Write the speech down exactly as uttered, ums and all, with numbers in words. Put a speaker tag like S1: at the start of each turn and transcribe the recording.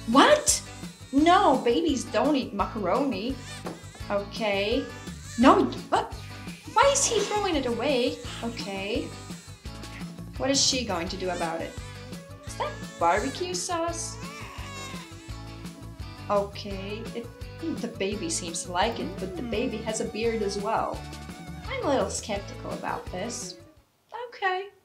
S1: What? No, babies don't eat macaroni. Okay. No, what? Why is he throwing it away? Okay. What is she going to do about it? Is that barbecue sauce? Okay. It, the baby seems to like it, but the baby has a beard as well. I'm a little skeptical about this. Okay.